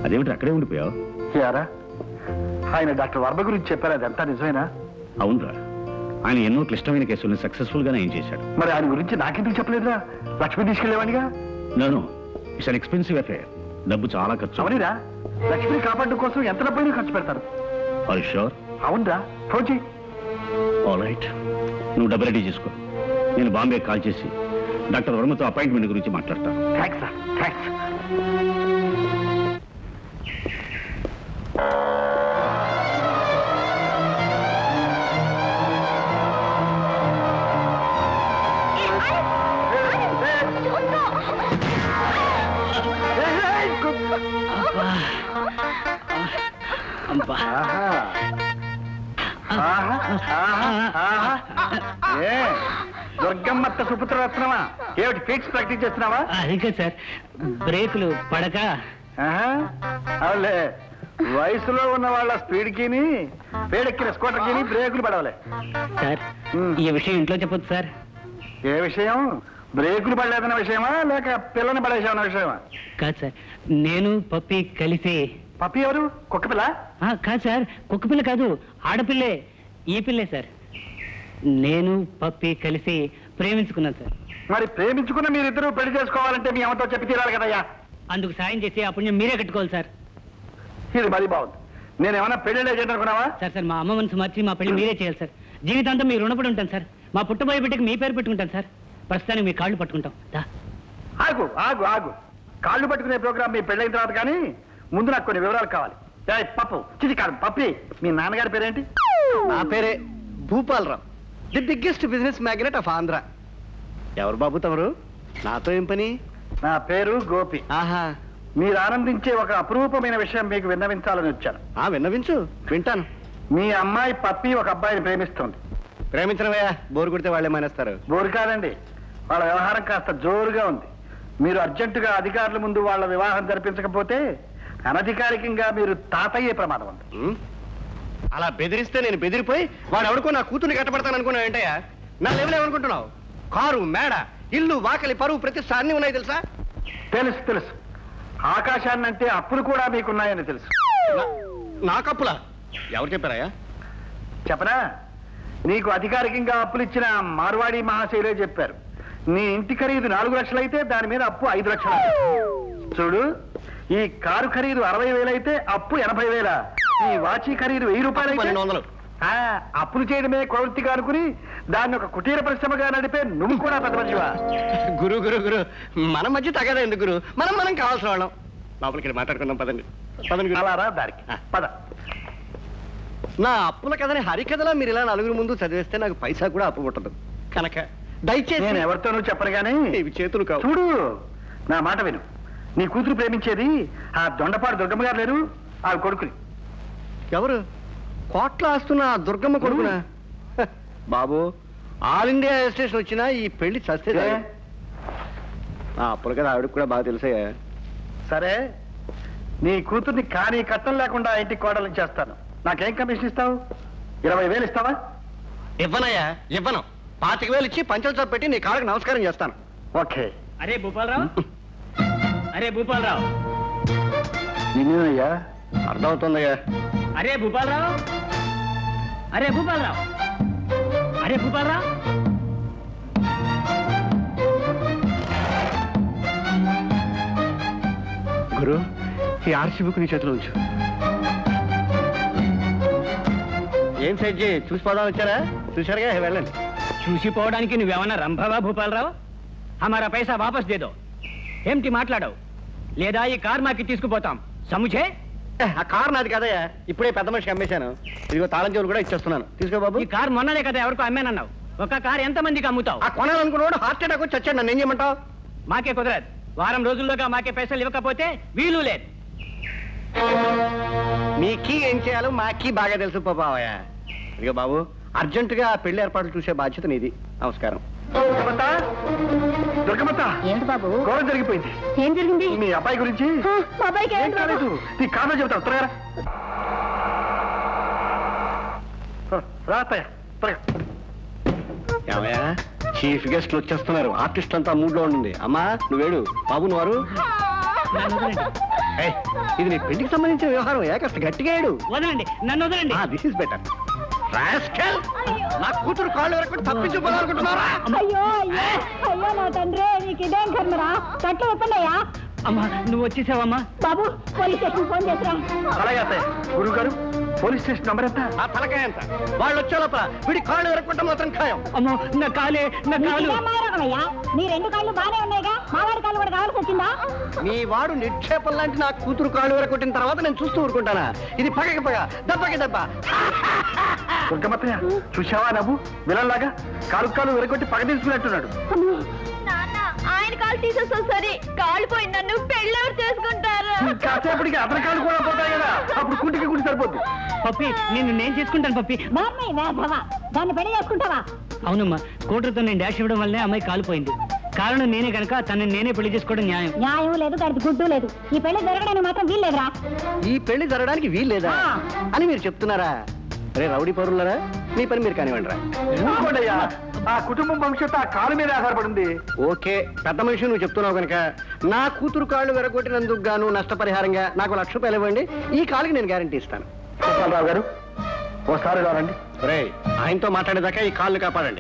అదేమిటి అక్కడే ఉండిపోయావు? యారా ఆయన డాక్టర్ వర్మ గురించి చెప్పారు, అదంతా నిజమేనా? అవునరా, ఆయన ఎన్నో క్లిష్టమైన కేసులను సక్సెస్ఫుల్ గానే ఏం చేశాడు. మరి ఆయన గురించి నాకెందుకు చెప్పలేదురా? లక్ష్మి తీసుకెళ్లేవాడిగా. నేను ఇట్స్ అన్ ఎక్స్పెన్సివ్ అఫేర్. డబ్బు చాలా ఖర్చు. అవునిరా, లక్ష్మిని కాపాడడం కోసం ఎంత డబ్బైనా ఖర్చు పెడతారు. Are you sure? అవునరా, ఫోన్ చెయ్యి. ఆల్ రైట్, నువ్వు డబ్బు రెడీ చేసుకో. నేను బాంబే కాల్ చేసి డాక్టర్ వర్మతో అపాయింట్మెంట్ గురించి మాట్లాడతాను. థ్యాంక్స్ రా, థ్యాంక్స్. దుర్గమ్మత్త సుపుత్రరత్నమా, ఏమిటి ఫిక్స్ ప్రాక్టీస్ చేస్తున్నావా? అదే సార్, బ్రేకులు పడక. అవులే, వయసులో ఉన్న వాళ్ళ స్పీడ్కి వేడెక్కిన స్కూటర్కి బ్రేకులు పడవలే. సార్ ఈ విషయం ఇంట్లో చెప్పొద్దు సార్. ఏ విషయం? బ్రేకులు పడలేదన్న విషయమా లేక పిల్లని పడేసామన్న విషయమా? కాదు సార్, నేను పప్పి కలిసి. పప్పి ఎవరు? కుక్కపిల్ల? కాదు సార్, కుక్కపిల్ల కాదు, ఆడపిల్లే. ఈ పిల్లే సార్. నేను పప్పి కలిసి ప్రేమించుకున్నాను సార్. మరి ప్రేమించుకున్న మీరిద్దరూ పెళ్లి చేసుకోవాలంటే మీ అమ్మతో చెప్పి తీరాలి కదయ్యా. అందుకు సాయం చేసి ఆ పుణ్యం మీరే కట్టుకోవాలి సార్. ఇది మరీ బాగుంది. నేనేమన్నా పెళ్లి చేయాలనుకున్నావా? సార్ సార్, మా అమ్మ మనసు మార్చి మా పెళ్లి మీరే చేయాలి సార్. జీవితాంతం మీరు రుణపడి ఉంటాను సార్. మా పుట్టబోయే బిడ్డకి మీ పేరు పెట్టుకుంటాను సార్. ప్రస్తుతానికి మీ కాళ్ళు పట్టుకుంటాం. ఆగు ఆగు ఆగు, కాళ్ళు పట్టుకునే ప్రోగ్రామ్ మీ పెళ్ళైన తర్వాత కానీ ముందు నాకు కొన్ని వివరాలు కావాలి. పప్పు చిది కాదు, పప్పి. మీ నాన్నగారి పేరేంటి? నా పేరే Bhupalarao, the biggest business magnate of Andhra. ఎవరు బాబు తమరు? నాతో ఏం పని? నా పేరు గోపి. ఆహా, మీరు ఆనందించే ఒక అపురూపమైన విషయం మీకు విన్నవించాలని వచ్చాను. విన్నవించు, వింటాను. మీ అమ్మాయి పప్పి ఒక అబ్బాయిని ప్రేమిస్తోంది. ప్రేమించడమయ్యా, బోరు కొడితే వాళ్ళే మానేస్తారు. బోరు కాదండి, వాళ్ళ వ్యవహారం కాస్త జోరుగా ఉంది. మీరు అర్జెంటుగా అధికారుల ముందు వాళ్ళ వివాహం జరిపించకపోతే అనధికారికంగా మీరు తాతయ్యే ప్రమాదం ఉంది. అలా బెదిరిస్తే నేను బెదిరిపోయి వాడు ఎవడుకో నా కూతుర్ని కట్టబడతాను అనుకున్నావు ఏంటయ్యా? నా లెవెల్ ఏమనుకుంటున్నావు? కారు, మేడ, ఇల్లు, వాకలి, పరువు, ప్రతిష్ట అన్ని ఉన్నాయి తెలుసా? తెలుసు తెలుసు. ఆకాశాన్నంటే అప్పులు కూడా మీకున్నాయని తెలుసు. నాకప్పులా? ఎవరు చెప్పారయ్యా? చెప్పనా? నీకు అధికారికంగా అప్పులు ఇచ్చిన మార్వాడి మహాశైలే చెప్పారు. నీ ఇంటి ఖరీదు 4 లక్షలు అయితే దాని మీద అప్పు 5 లక్షలు. చూడు, ఈ కారు ఖరీదు 60,000 అయితే అప్పు 80,000. ఈ వాచి ఖరీదు 1000 రూపాయలు అయితే 1200. అప్పులు చేయడమే ప్రవృత్తిగా అనుకుని దాన్ని ఒక కుటీర పరిశ్రమగా నడిపే నువ్వు కూడా పెద్ద మనిషివా? గురు గురు గురు, మన మధ్య తగదా ఎందుకు గురు? మనం కావాల్సిన వాళ్ళం. లోపలికి మాట్లాడుకుందాం పదండి. పదండి. అలారా దారికి పద. నా అప్పుల కథని హరికథలా మీరు ఇలా నలుగురు ముందు చదివేస్తే నాకు పైసా కూడా అప్పు పుట్టదు కనుక దయచేసి. నేను ఎవరితోనూ చెప్పను గానీ ఇవి చేతులు కావు. చూడు, నా మాట విను. నీ కూతురు ప్రేమించేది ఆ దొండపాడు దుర్గమ్మ గారు లేరు, ఆ కొడుకుని. ఎవరు? కోట్ల ఆస్తున్న దుర్గమ్మ కొడుకునా? బాబు, ఆల్ ఇండియా స్టేషన్ వచ్చినా ఈ పెళ్లి చస్తే అప్పుడు కదా ఆవిడకి కూడా బాగా తెలుసా. సరే, నీ కూతుర్ని కానీ కట్టం లేకుండా ఇంటికి కోడలు చేస్తాను. నాకేం కమిషన్ ఇస్తావు? 20,000 ఇస్తావా? ఇవ్వనయ్యా, ఇవ్వను. 25,000 ఇచ్చి పంచలు పెట్టి నీ కాళ్ళకి నమస్కారం చేస్తాను. ఓకే. అరే భూపాలరావు, అరే భూపాలరావు. నిన్నేనయ్యా. అర్థమవుతుందయ్యా. అరే భూపాలరావు, అరే భూపాలరావు, అరే భూపాలరావు. గురు, ఈ ఆర్సీ బుక్ నీ చేతిలో ఉంచు. ఏం సైజ్ చూసిపోదాం వచ్చారా? చూశారుగా, వెళ్ళండి. చూసిపోవడానికి నువ్వేమన్నా రంభవా భూపాలరావు? హమారా పైసా వాపస్ దేదో. ఏమిటి మాట్లాడవు? లేదా ఈ కార్ మాకి తీసుకుపోతాం సముచే. ఆ కార్ నాది కదయ్యా, ఇప్పుడే పెద్ద మనిషికి అమ్మేశాను. ఇదిగో తాళం చెవులు కూడా ఇచ్చేస్తున్నాను, తీసుకో బాబు. ఈ కార్ మొన్ననే కదా ఎవరికో అమ్మానన్నావు. ఒక కార్ ఎంతమందికి అమ్ముతావు? ఆ కొనాలనుకున్నాడు హార్ట్ అటాక్ వచ్చి వచ్చాడు. నన్ను ఏం చేయమంటావు? మాకే కుదరదు. వారం రోజుల్లోగా మాకే పైసలు ఇవ్వకపోతే వీలు లేదు. మీకీ ఏం చేయాలో మాకీ బాగా తెలుసు బాబాయ్. ఇదిగో బాబు, అర్జెంటుగా పెళ్లి ఏర్పాట్లు చూసే బాధ్యత నీది. నమస్కారం. దుర్గమత్త, ఏంటి బాబు? గోడ జరిగిపోయింది. ఏం జరిగింది? మీ అబ్బాయి గురించి. నీ కారణం చెబుతావు, త్వరగా రా. ఏమయ్యా, చీఫ్ గెస్ట్లు వచ్చేస్తున్నారు. ఆర్టిస్ట్ అంతా మూడ్ లో ఉండండి. అమ్మా నువ్వేడు, బాబు నువ్వు. ఇది నీ పెళ్లికి సంబంధించిన వ్యవహారం కాస్త గట్టిగా ఏడు. వదలండి, నన్ను వదలండి. This is better. నా కూతురు కాళ్ళు వరకు తప్పించుకోవాలనుకుంటున్నారా? అయ్యో అయ్యో అయ్యో నా తండ్రి, నీకు ఇదేం కర్మరా? కట్లు ఒప్పండయ్యా. అమ్మా నువ్వు వచ్చేసావమ్మా. బాబు పోలీస్ స్టేషన్ ఫోన్ చేసిరా. అలాగే అత్తయ్య. గురువు గారు, పోలీస్ స్టేషన్ నంబర్ ఎంత? ఆ తలకాయ ఎంత? వాళ్ళు వచ్చే లోపల వీడి కాళ్ళు వరకు మాత్రం ఖాయం. అమ్మో నా కాలే, నా కాలు. మారవయ్యా, నీ 2 కాళ్ళు బానే ఉన్నాయిగా, మావాడి కాళ్ళు కూడా కావాల్సి వచ్చిందా? మీ వాడు నిక్షేపం లాంటి నా కూతురు కాళ్ళు వరకు కొట్టిన తర్వాత నేను చూస్తూ ఊరుకుంటానా? ఇది పగకి పగ, దెబ్బకి దెబ్బ. దుర్గమ్మత్తయ్య, చూసావా నవ్వు విలన్లాగా కాలు వెరగొట్టి పగ తీసుకున్నట్టున్నాడు. ఆయన కాళ్ళు తీసేస్తా సరే, కాళ్ళు పోయి నన్ను పెళ్ళెవరు చేసుకుంటారు? కాసేపటికి అతని కాళ్ళు కూడా పోతాయి కదా, అప్పుడు కుంటికి గుడి సరిపోద్ది. పప్పి నేను చేసుకుంటాను పప్పి. దాన్ని పెళ్లి చేసుకుంటావా? అవునమ్మా, కోటర్తో నేను డాష్ ఇవ్వడం వల్లనే అమ్మాయి కాలిపోయింది. కారణం నేనే కనుక తనని నేనే పెళ్లి చేసుకోవడం న్యాయం. న్యాయం లేదు, దానికి గుడ్డు లేదు. ఈ పెళ్లి జరగడానికి మాత్రం వీల్లేదురా. ఈ పెళ్లి జరగడానికి వీల్లేదా అని మీరు చెప్తున్నారా? రే రౌడీ పౌరులరా, మీ పని మీరు కానివ్వండి రా. ఆ కుటుంబం భవిష్యత్తు ఆ కాలు మీద ఆధారపడింది. ఓకే, పెద్ద మనిషి నువ్వు చెప్తున్నావు కనుక నా కూతురు కాళ్ళు వెరగొట్టినందుకు గాను నష్టపరిహారంగా నాకు ₹1,00,000 ఇవ్వండి. ఈ కాలుకి నేను గ్యారంటీ ఇస్తాను. గోపాలరావు గారు, ఓసారి రావండి. రే ఆయనతో మాట్లాడేదాకా ఈ కాళ్ళు కాపాడండి.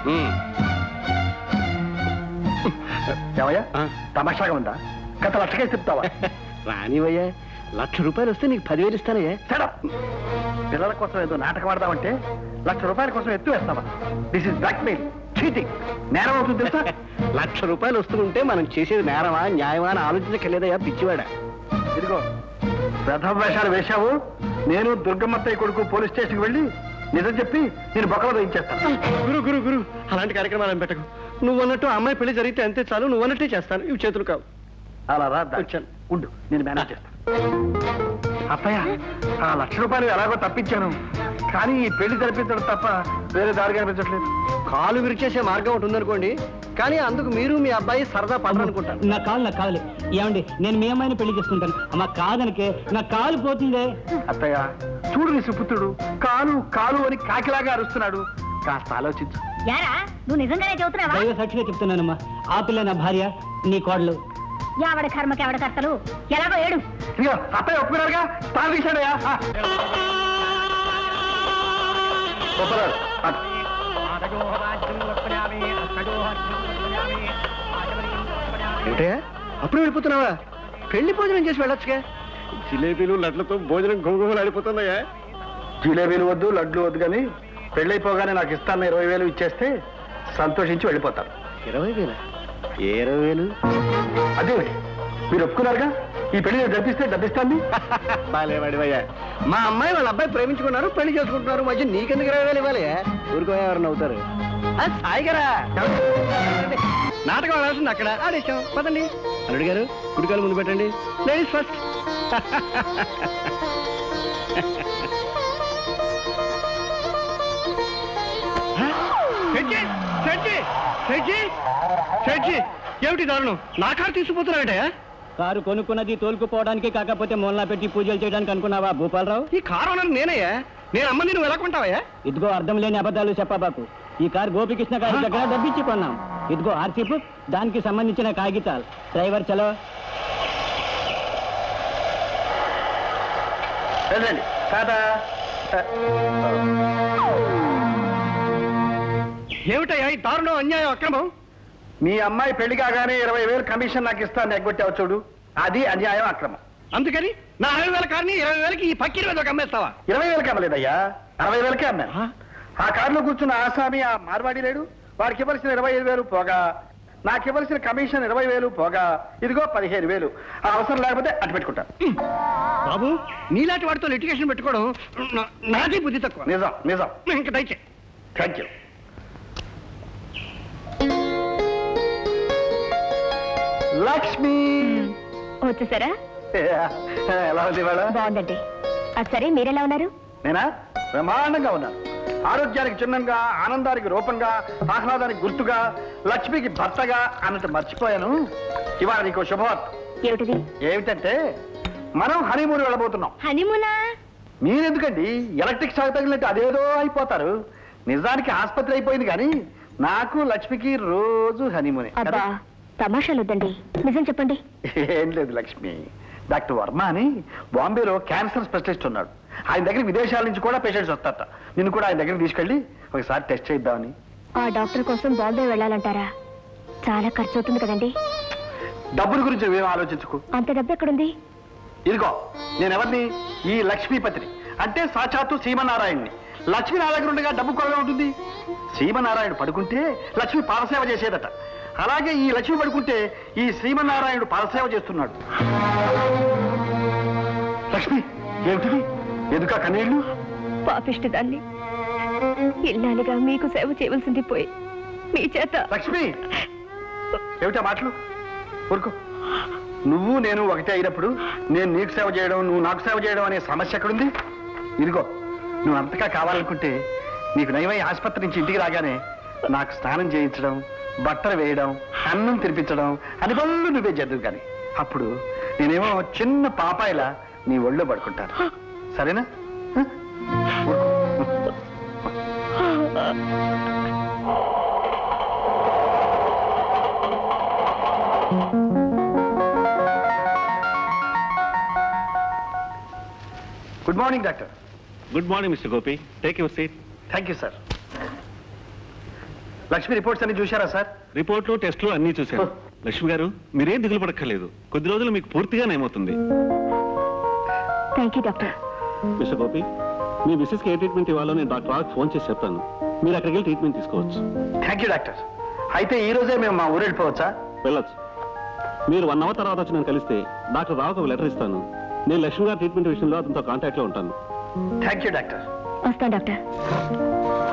ఏమయ్యా, తమాషాగా ఉందా? గత లక్షకే చెప్తావా? రానివయ్యా, ₹1,00,000 వస్తే నీకు 10,000 ఇస్తానయ్యా. పిల్లల కోసం ఏదో నాటకం ఆడదామంటే ₹1,00,000 కోసం ఎత్తు వేస్తావా? This is blackmail, cheating. నేరం అవుతుంది తెలుసా? ₹1,00,000 వస్తుంటే మనం చేసేది నేరమా న్యాయమా అని ఆలోచించకెళ్ళేదయ్యా పిచ్చివాడా. ఇదిగో ప్రథమ వేషాలు వేశావు. నేను దుర్గమ్మత్తయ్య కొడుకు పోలీస్ స్టేషన్కి వెళ్ళి నిజం చెప్పి నేను బొక్కలు వేయించేస్తాను. గురు అలాంటి కార్యక్రమాలను పెట్టకు. నువ్వు అన్నట్టు అమ్మాయి పెళ్లి జరిగితే అంతే చాలు. నువ్వు అన్నట్టే చేస్తాను. ఇవి చేతులు కావు. అలా రా, వచ్చాను. ఉండు, నేను మేనేజ్ చేస్తాను. అత్తయ్య, ఆ ₹1,00,000 ఎలాగో తప్పించాను, కానీ ఈ పెళ్లి జరిపించడం తప్ప వేరే దారి కనిపించట్లేదు. కాలు విరిచేసే మార్గం ఒకటి ఉందనుకోండి, కానీ అందుకు మీరు మీ అబ్బాయి సరదా పడరనుకుంటాను. నా కాలు ఏమండి, నేను మీ అమ్మాయిని పెళ్లి చేసుకుంటాను. అమ్మ కాదనకే నా కాలు పోతుందే. అత్తయ్య చూడు, నీ సుపుత్రుడు కాలు అని కాకిలాగా అరుస్తున్నాడు. కాస్త ఆలోచించు. యారా, నువ్వు నిజంగానే చెబుతున్నావా? దైవ సాక్షిగా చెప్తున్నానమ్మా. ఆ పిల్ల నా భార్య, నీ కోడలు. ఎవడ కర్మకి ఎవడ కర్తలు, ఎలాగో ఏడు. ఇదిగో అత్తయ్య ఒప్పుకున్నారుగా, తాను తీశాడయ్యా. ఏమిటయ్యా అప్పుడు వెళ్ళిపోతున్నావా? పెళ్లి భోజనం చేసి వెళ్ళొచ్చుగా. జిలేబీలు లడ్లతో భోజనం గుమగుమలు ఆడిపోతుందయ్యా. జిలేబీలు వద్దు, లడ్లు వద్దు, కానీ పెళ్ళైపోగానే నాకు ఇస్తాను 20,000 ఇచ్చేస్తే సంతోషించి వెళ్ళిపోతాను. 20,000? 20,000? అదే మీరు ఒప్పుకున్నారుగా, ఈ పెళ్లి జరిపిస్తే డబ్బిస్తాను. బాలేవాడివయ్యా. మా అమ్మాయి వాళ్ళ అబ్బాయి ప్రేమించుకున్నారు, పెళ్లి చేసుకుంటున్నారు. మధ్య నీకెందుకు 20,000 ఇవ్వాలి? ఊరుకో, ఎవరన్నా అవుతారు. సాయిగారా, నాటకం ఆడాల్సింది అక్కడ ఆడేశాం. పదండి. అల్లుడు గారు, కుడికాలు ముందు పెట్టండి. Ladies first. ఏమిటి దారుణం? నా కారు తీసుకుపోతున్నాడయా? కారు కొనుక్కున్నది తోలుకుపోవడానికి, కాకపోతే మూలనా పెట్టి పూజలు చేయడానికి అనుకున్నావా భూపాలరావు? ఈ కారు అన్నది నేనయ్యా. నేను అమ్మని నువ్వు ఎలా కొంటావయ్యా? ఇదిగో అర్థం లేని అబద్ధాలు చెప్పబాకు. ఈ కారు గోపికృష్ణ గారి దగ్గర డబ్బిచ్చి కొన్నాం. ఇదిగో ఆర్సీ బుక్, దానికి సంబంధించిన కాగితాలు. డ్రైవర్ చలో. ఏమిటయ్యా ఈ దారుణం, అన్యాయం, అక్రమం? మీ అమ్మాయి పెళ్లి కాగానే 20,000 కమిషన్ నాకు ఇస్తాను ఎగ్గొట్టావు చూడు, అది అన్యాయం, అక్రమం. అందుకని నా 60,000 కార్ని 20,000కి ఈ పక్కిరి మీద అమ్మేస్తావా? 20,000కి అమ్మలేదయ్యా, 60,000కే అమ్మాను. ఆ కారులో కూర్చున్న ఆసామి ఆ మార్వాడి లేడు, వాడికి ఇవ్వాల్సిన 25,000 పోగా నాకు ఇవ్వాల్సిన కమిషన్ 20,000 పోగా ఇదిగో 15,000. ఆ అవసరం లేకపోతే అటు పెట్టుకుంటాను. బాబు, నీలాంటి వాడితో లిటిగేషన్ పెట్టుకోవడం నాది బుద్ధి తక్కువ. నిజం నిజం. ఇంకా దయచే. Thank you. లక్ష్మి వచ్చేసారా? ఎలా ఉంది మేడం? బాగుందండి. అది సరే, మీరెలా ఉన్నారు? నేనా బ్రహ్మాండంగా ఉన్నాను. ఆరోగ్యానికి చిహ్నంగా, ఆనందానికి రూపంగా, ఆహ్లాదానికి గుర్తుగా, లక్ష్మికి భర్తగా అన్నట్టు మర్చిపోయాను. ఇవాళ నీకు శుభవార్త. ఏమిటిది? ఏమిటంటే మనం హనీమూన్ వెళ్ళబోతున్నాం. హనీమూనా? మీరెందుకండి ఎలక్ట్రిక్ షాక్ తగిలినట్టు అదేదో అయిపోతారు. నిజానికి ఆసుపత్రి అయిపోయింది, కానీ నాకు లక్ష్మికి రోజు హనీమూనే. అబ్బా, తమాషాలు వద్దండి, నిజం చెప్పండి. ఏం లేదు లక్ష్మి, డాక్టర్ వర్మ అని బాంబేలో క్యాన్సర్ స్పెషలిస్ట్ ఉన్నాడు. ఆయన దగ్గర విదేశాల నుంచి కూడా పేషెంట్స్ వస్తారట. నిన్ను కూడా ఆయన దగ్గరికి తీసుకెళ్ళి ఒకసారి టెస్ట్ చేద్దామని. ఆ డాక్టర్ కోసం బాంబే వెళ్ళాలంటారా? చాలా ఖర్చు అవుతుంది కదండి. డబ్బుల గురించి నువ్వేం ఆలోచించుకో. అంత డబ్బు ఎక్కడుంది? ఇదిగో నేనెవరిని? ఈ లక్ష్మీపతిని, అంటే సాక్షాత్తు శ్రీమన్నారాయణ్ణి. లక్ష్మి నా దగ్గర ఉండగా డబ్బు కొరగా ఉంటుంది. శ్రీమన్నారాయణ పడుకుంటే లక్ష్మి పాదసేవ చేసేదట. అలాగే ఈ లక్ష్మి పడుకుంటే ఈ శ్రీమన్నారాయణుడు పాదసేవ చేస్తున్నాడు. లక్ష్మి ఏమిటిది? ఎందుక కన్నీళ్లు? పాపిష్టి దాన్ని ఇల్లాలిగా మీకు సేవ చేయవలసింది పోయి మీ చేత. లక్ష్మి ఏమిటా మాటలు? ఊరుకో. నువ్వు నేను ఒకటే అయినప్పుడు నేను నీకు సేవ చేయడం, నువ్వు నాకు సేవ చేయడం అనే సమస్య ఎక్కడుంది? ఇదిగో నువ్వు అంతగా కావాలనుకుంటే నీకు నయమై ఆసుపత్రి నుంచి ఇంటికి రాగానే నాకు స్నానం చేయించడం, బట్టలు వేయడం, అన్నం తినిపించడం అని పనులు నువ్వే చేద్దువు. కానీ అప్పుడు నేనేమో చిన్న పాపాయిలా నీ ఒళ్ళో పడుకుంటాను. సరేనా? Good morning doctor. Good morning mister Gopi. Take your seat. Thank you sir. Lakshmi reports అన్ని చూశారా సార్? రిపోర్ట్లు, టెస్టులు అన్నీ చూశాను. లక్ష్మి గారు మీరేం దిగులు పడక్కర్లేదు. కొద్ది రోజులు మీకు పూర్తిగా నయమవుతుంది. Thank you doctor. Mister Gopi, మీ మిస్సెస్కి ఏ ట్రీట్మెంట్ ఇవ్వాలో నేను డాక్టర్ రావుకి ఫోన్ చేసి చెప్తాను. మీరు అక్కడికి వెళ్ళి ట్రీట్మెంట్ తీసుకోవచ్చు. Thank you doctor. అయితే ఈ రోజే మేము మా ఊరు వెళ్ళిపోవచ్చా? వెళ్ళొచ్చు. మీరు 1 అవర్ తర్వాత వచ్చి నేను కలిస్తే డాక్టర్ రావుకి ఒక లెటర్ ఇస్తాను. నేను లక్ష్మి గారి ట్రీట్మెంట్ విషయంలో అతనితో కాంటాక్ట్లో ఉంటాను. Thank you doctor. వస్తాను డాక్టర్.